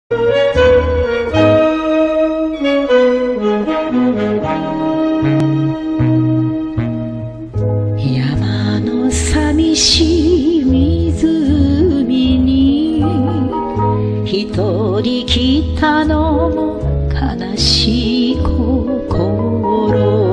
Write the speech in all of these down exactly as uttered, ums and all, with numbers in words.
山の寂しい湖に一人来たのも悲しい心、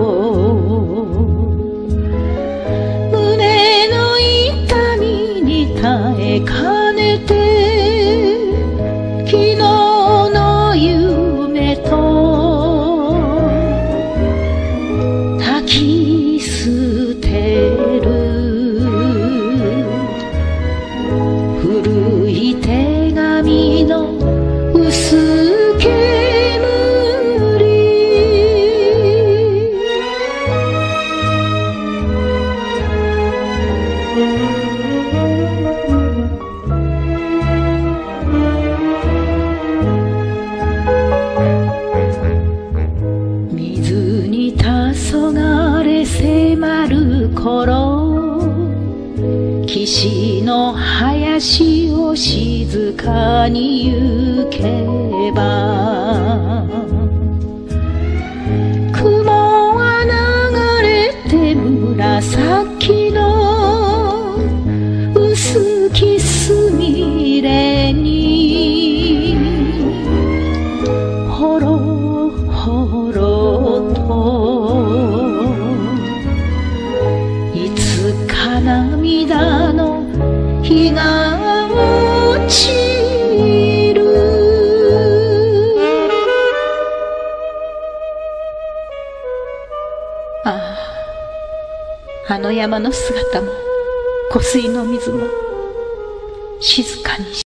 胸の痛みに耐えかねて昨日の夢と抱き捨てる古い手紙の薄煙、水に黄昏迫る頃、岸の林を静かに行けば、雲は流れて紫の薄きすみれにほろほろといつか涙の日が落ちる。ああ、あの山の姿も湖水の水も静かに